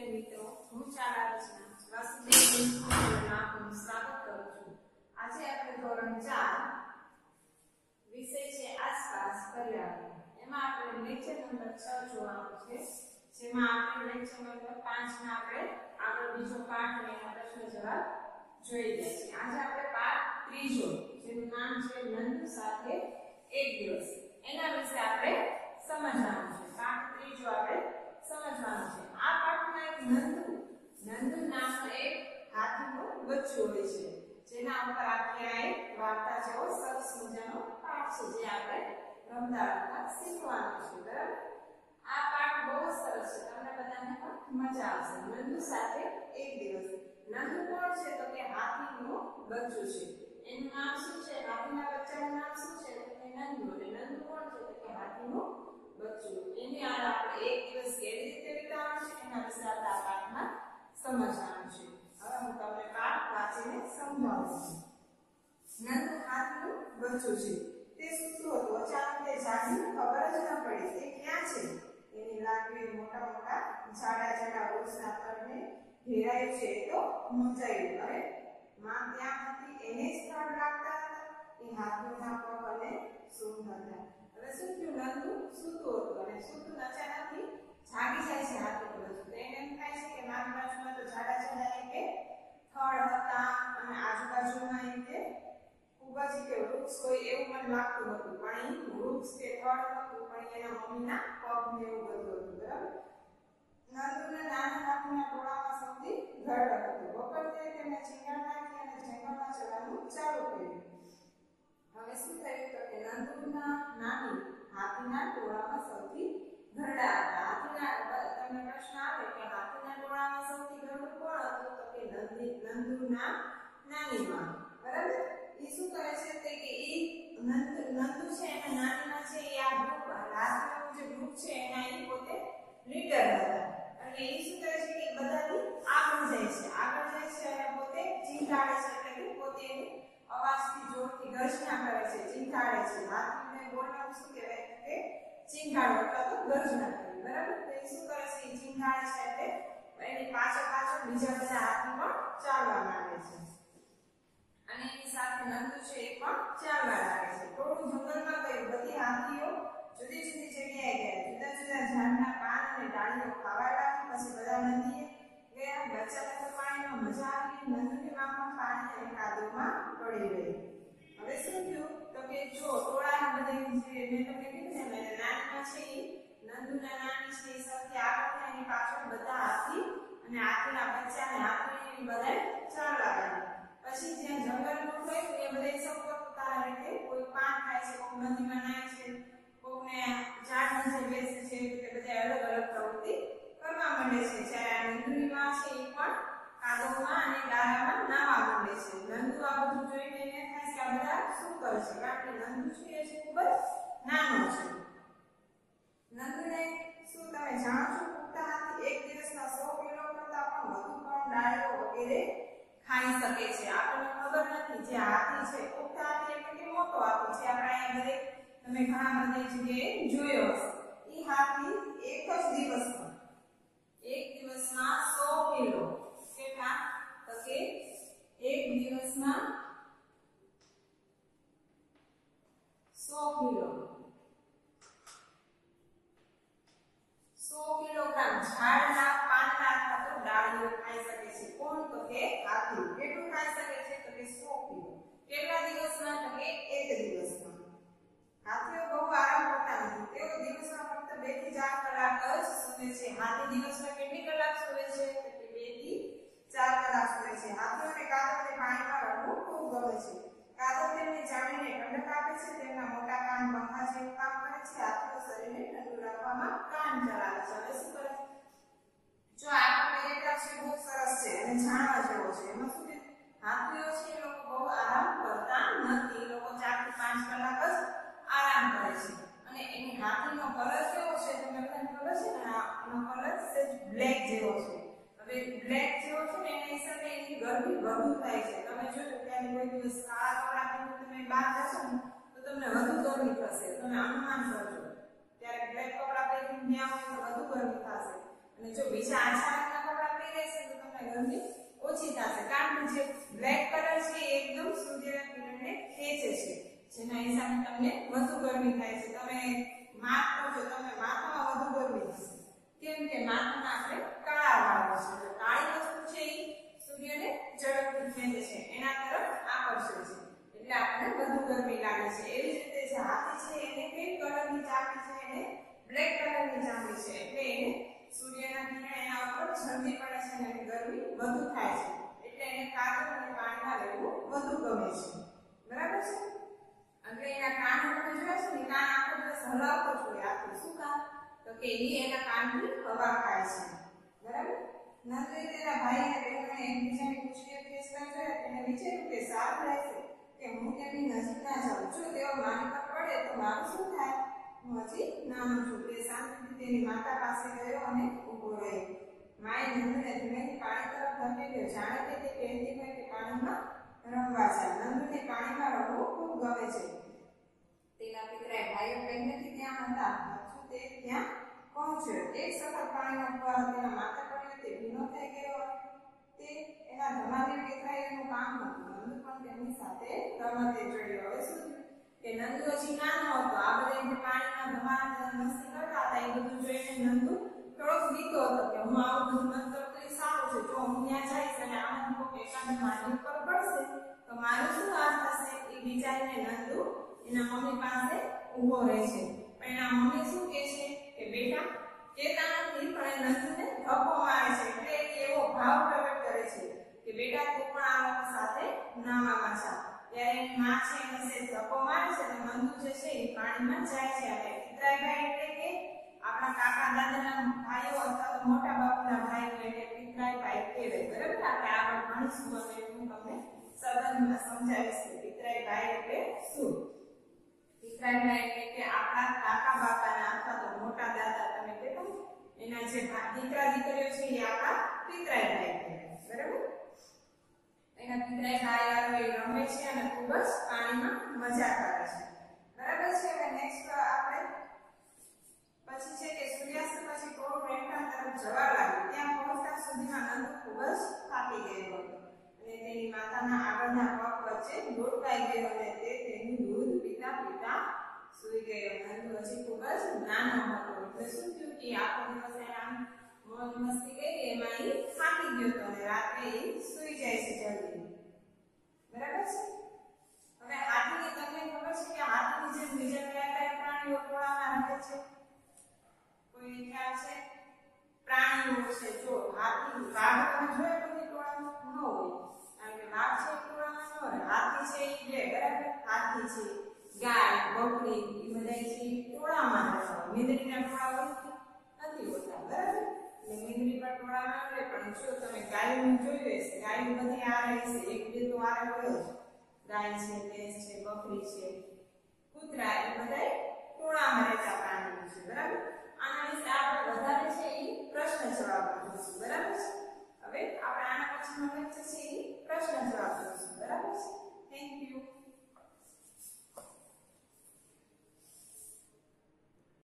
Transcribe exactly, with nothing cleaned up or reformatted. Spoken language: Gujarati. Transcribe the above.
વિદ્યાર્થી મિત્રો, હું શાળા રચના વાસુદેવ સ્કૂલમાં આપનું સ્વાગત કરું છું. આજે આપણે ધોરણ ચાર વિષય છે આસપાસ પર્યાવરણ. એમાં આપણે લેક્ચર નંબર છ જોવાનું છે, જેમાં આપણે લેક્ચર નંબર પાંચ માં આપણે આગળ બીજો પાઠ અને એના પ્રશ્ન જવાબ જોઈ ગયા છીએ. આજે આપણે પાઠ ત્રીજો, જેનું નામ છે નંદુ સાથે એક દિવસ, એના વિશે આપણે સમજવાનું છે. પાઠ ત્રીજો આપણે સમજવાનું છે. આ પાઠમાં એક નંદુ નંદુ નામનો એક હાથીનો બચ્ચું હોય છે, જેના ઉપર આપણે આ એક વાર્તા જેવો સરસ મજાનો પાઠ છે, જે આપણે રમતા રમતા શીખવાનું છે. બરાબર? આ પાઠ બહુ સરસ છે, તમને બધાને પણ મજા આવશે. નંદુ સાથે એક દિવસ. નંદુ કોણ છે? તો કે હાથીનું બચ્ચું છે. એનું નામ શું છે? હાથીના બચ્ચાનું નામ શું છે? તો કે નંદુ. અને નંદુ કોણ છે? તો કે હાથીનું બચ્ચું. એની આડ આપણે એક દિવસ કેવી રીતે વિતાવવાનો છે એના વિશે આપણે આ પાઠમાં સમજવાનું છે. હવે હું તમને પાઠ વાંચીને સમજાવું છું. નંદુ હાથીનું બચ્ચું છે. તે સૂતું હતું. અચાનક તે જાગી, ખબર જ ન પડી તે ક્યાં છે. એની લાકડી મોટા મોટા જાડા જાડા વૃક્ષના તળને ઘેરાયું છે તો મૂંઝાયું. અરે માં ત્યાં હતી, એને જ સ્થળ લાગતા હતા. એ હાથીના પગ અને સૂંઢ હતા. હવે શું થયું? નંદુ સૂતું હતું અને સૂતું અચાનકથી જાગી જાય છે હાથીનું બચ્ચું. તો એને એમ થાય છે કે મારી બાજુમાં તો જાડા જાડા એ કે થડ હતા અને આજુબાજુમાં એ કે ખૂબ જ કે વૃક્ષ હોય એવું મને લાગતું હતું, પણ એ વૃક્ષ કે થડ હતું, પણ એના મમ્મીના પગ ને એવું બધું હતું. બરાબર? નંદુના નાના હાથીના ટોળામાં સૌથી ઘરડો હતો. બપોર થઈ તેને ચીંગાણ નાખી અને જંગલમાં જવાનું ચાલુ કર્યું. હવે શું થયું? તો કે નંદુના નાની હાથીના ટોળામાં સૌથી ઘરડા હતા. હાથીના તમને પ્રશ્ન આવે કે હાથીના ટોળામાં સૌથી ઘરડું કોણ હતું? તો કે નંદી નંદુના નાની માં. બરાબર? એ શું કરે છે? તે કે એ નંદુ નંદુ છે અને નાની માં છે એ આ ગ્રુપ હાથીનું જે ગ્રુપ છે એના એ પોતે લીડર હતા. અને એ શું કરે છે કે બધાથી આગળ જાય છે. આગળ જાય છે અને પોતે ચીંટાડે છે, એટલે કે પોતે એની અવાજથી જોરથી ગર્જના કરે છે, ચીંટાડે છે. હાથીને બોલવાનું શું કહેવાય? કે ચીંટાડો અથવા તો ગર્જના કરવી. બરાબર? તો એ શું કરે છે? એ ચીંટાડે છે એટલે એની પાછળ પાછળ બીજા બધા હાથી પણ ચાલવા માંડે છે. અને એની સાથે નંદુ છે એ પણ ચાલવા લાગે છે. થોડું જંગલમાં ગયું. બધી હાથીઓ જુદી જુદી જગ્યાએ ગયા. જુદા જુદા ઝાડના પાન અને ડાળીઓ ખાવા લાગી. પછી બધા નદીએ ગયા. બચ્ચાને તો પાણીમાં મજા આવી. નંદુની માં પણ પાણી અને કાદવમાં પડી ગઈ. હવે શું થયું? તો કે જો ટોળાના બધા જે મેં તમને કીધું ને, નાનીમાં છે નંદુના નાની છે એ સૌથી આગળ થાય, એની પાછળ બધા હાથી અને હાથીના બચ્ચાને હાથીને બધા ચાલવા લાગ્યા. પછી જ્યાં જંગલનું થયું એ બધા સૌ પોતાના રીતે કોઈ પાન ખાય છે, કોઈ નદીમાં નાય છે, કોઈને ઝાડ નીચે બેસે છે. તે બધા અલગ અલગ પ્રવૃત્તિ કરવા માંડે છે. જ્યારે નંદુની માં છે એ પણ કાદવમાં અને ડાળામાં નાવા માંડે છે. નંદુ આ બધું જોઈને એને થાય કે આ બધા શું કરે છે? કારણ કે નંદુ છે એ ખૂબ જ નાનો છે. નંદુને શું તમે જાણો છો? પુખ્તા હાથી એક દિવસના સો કિલો કરતા પણ વધુ પણ ડાળીઓ વગેરે ખાઈ શકે છે. આપણને ખબર નથી. જે હાથી છે પુખ્તા હાથી એટલે કે મોટો હાથી છે, આપણે અહીંયા દરેક તમે ઘણા બધી જગ્યાએ જોયો હશે. એ હાથી એક જ દિવસમાં એક દિવસમાં સો કિલો કેટલા? તો કે એક દિવસમાં સો કિલો સો કિલોગ્રામ ઝાડના પાંદડા અથવા તો ડાળીઓ ખાઈ શકે છે. કોણ? તો કે હાથી. કેટલું ખાઈ શકે છે? તો કે સો કિલો. કેટલા દિવસમાં? તો કે એક દિવસમાં. હાથીઓ બહુ આરામ કરતા નથી. તેઓ દિવસમાં ફક્ત બે થી ચાર કલાક જ સૂવે છે. હાથી દિવસમાં કેટલી કલાક સૂવે છે? તો કે બે થી ચાર કલાક સૂવે છે. હાથીઓને કાદવને પાણીમાં રમવું ખૂબ ગમે છે. કાદવ તેમને જાળીને ઠંડક આપે છે. તેમના મોટા કાન પંખા જેવું કામ કરે છે. હાથીઓ શરીરને ઠંડુ રાખવામાં કાન ચલાવે છે. હવે શું કરે? જો આ પેરેગ્રાફ છે બહુ સરસ છે અને જાણવા જેવો છે. એમાં શું છે? હાથીઓ છે એ લોકો બહુ આરામ કરતા નથી. એ લોકો ચાર થી પાંચ કલાક જ આરામ કરે છે. અને એની હાથીનો કલર કેવો છે? તમને બધાને ખબર છે ને? એનો કલર સેજ બ્લેક જેવો છે. હવે બ્લેક જેવો છે ને એના હિસાબે એની ગરમી વધુ થાય છે. તમે જોજો ત્યારે કોઈ દિવસ કાળા કપડા પહેરીને તમે બહાર જશો ને તો તમને વધુ ગરમી થશે. તમે અનુમાન કરજો. ત્યારે બ્લેક કપડા પહેરીને ગયા હોય તો વધુ ગરમી થશે. અને જો બીજા આછા રંગના કપડા ગરમી ઓછી થશે કારણ કે જે બ્લેક કલર છે એ એકદમ સૂર્યના કિરણને ખેંચે છે જેના હિસાબે તમને વધુ ગરમી થાય છે તમે માપ કરજો તમે માથામાં વધુ ગરમી થશે કેમ કે માથામાં આપણે કાળા વાળો છે તો કાળી વસ્તુ છે એ સૂર્યને ઝડપથી ખેંચે છે એના તરફ આકર્ષે છે એટલે આપણને વધુ ગરમી લાગે છે એવી જ રીતે જે હાથી છે એને કઈ કલરની ચામડી છે એને બ્લેક કલરની ચામડી છે એટલે એને સૂર્યના કિરણ એના ઉપર ઝડપી પડે છે અને ગરમી વધુ થાય છે એટલે એને કાદવ અને પાણીમાં રહેવું વધુ ગમે છે બરાબર છે એટલે એના કાન તમે જોયા છે ને કાન આખો દિવસ હલાવતો જ હોય હાથી શું કામ તો કે એ એના કાનથી હવા ખાય છે બરાબર નંદે તેના ભાઈ અને બહેનોને એકબીજાની પૂછડીઓ ખેંચતા જોયા તેને વિચાર્યું કે સારું રહેશે કે હું તેમની નજીક ના જાઉં જો તેઓ મારી પર પડે તો મારું શું થાય હું હજી નાનો છું તે શાંતિથી તેની માતા પાસે ગયો અને ઊભો રહ્યો માએ નંદને ધીમેથી પાણી તરફ ધકેલ્યો જાણે કે તે કહેતી હોય કે પાણીમાં રમવા જાય નંદને પાણીમાં રમવું ખૂબ ગમે છે તેના પિતરાએ ભાઈઓ પહેલેથી ત્યાં હતા હજુ તે ત્યાં પહોંચ્યો એક સખત પાણીનો ફુવારો તેના માથે પડ્યો તે ભીનો થઈ ગયો તે એના ધમાલી પિતરાઈનું કામ હતું નંદ પણ તેમની સાથે રમતે ચડ્યો હવે શું કે નંદુ હજી નાનો હતો આ બધા જે પાણીમાં ધમાલ મસ્તી કરતા હતા એ બધું જોઈને નંદુ થોડોક બીતો હતો કે હું આવું બધું ન કરતો એ સારું છે જો હું ત્યાં જઈશ અને આમાં કોઈ એકાદ મારી ઉપર પડશે તો મારું શું હાલ થશે એ વિચારીને નંદુ એના મમ્મી પાસે ઊભો રહે છે પણ એના મમ્મી શું કહે છે કે બેટા કેતા નથી પણ નંદુને ધક્કો મારે છે એટલે એવો ભાવ પ્રગટ કરે છે કે બેટા તું પણ આ લોકો સાથે નાવામાં જા ત્યારે એની માં છે એને સે ધક્કો મારે છે અને નંદુ જે છે એ પાણીમાં જાય છે અને પિતરાઈભાઈ એટલે કે આપણા કાકા દાદાના ભાઈઓ અથવા તો મોટા બાપુના ભાઈઓ એટલે પિતરાઈભાઈ કહેવાય બરાબર આપણે આગળ ભણીશું અને હું તમને સંબંધમાં સમજાવીશ કે પિતરાઈભાઈ એટલે શું પિતરાઈભાઈ એટલે કે આપણા કાકા બાપાના અથવા તો મોટા દાદા તમે કહેતો એના જે દીકરા દીકરીઓ છે એ આપણા પિતરાઈભાઈ કહેવાય બરાબર એના પિતરાઈભાઈ આવે રમે છે અને ખૂબ જ પાણીમાં મજા કરે છે બરાબર છે હવે નેક્સ્ટ આપણે પછી છે કે સૂર્યાસ્ત પછી થોડું રહેઠાણ તરફ જવા લાગ્યું ત્યાં પહોંચતા સુધીમાં નંદ ખૂબ જ થાકી ગયો હતો અને તેની માતાના આગળના પગ વચ્ચે ઢોળકાઈ ગયો અને તે તેનું દૂધ પીતા પીતા સૂઈ ગયો નંદ હજી ખૂબ જ નાનો હતો એટલે શું થયું કે આખો દિવસ એના મોજ મસ્તી કરી એમાં એ થાકી ગયો હતો અને રાત્રે એ સૂઈ જાય છે જલ્દી બરાબર છે હવે હાથીની તમને ખબર છે કે હાથીની જેમ બીજા કયા કયા પ્રાણીઓ ટોળામાં રહે છે કોઈ ખ્યાલ છે પ્રાણીઓ છે જો હાથી વાઘ તમે જોયા કોઈ ટોળામાં ન હોય કારણ કે વાઘ છે ટોળામાં ન રહે હાથી છે એ બે બરાબર હાથી છે ગાય બકરી એ બધા છે ટોળામાં રહે મીંદડીના ટોળા નથી હોતા બરાબર એટલે મીંદડી પર ટોળામાં રહે પણ જો તમે ગાયનું જોયું હશે ગાય બધી આ રહી છે એક બે તો આ રહ્યો ગાય છે ભેંસ છે બકરી છે કૂતરા એ બધા ટોળામાં રહેતા પ્રાણીઓ છે બરાબર આના વિશે આપણે વધારે છે એ પ્રશ્ન જવાબ જોઈશું બરાબર છે હવે આપણે આના પછીનો લેક્ચર છે એ પ્રશ્ન જવાબ જોઈશું બરાબર છે થેન્ક યુ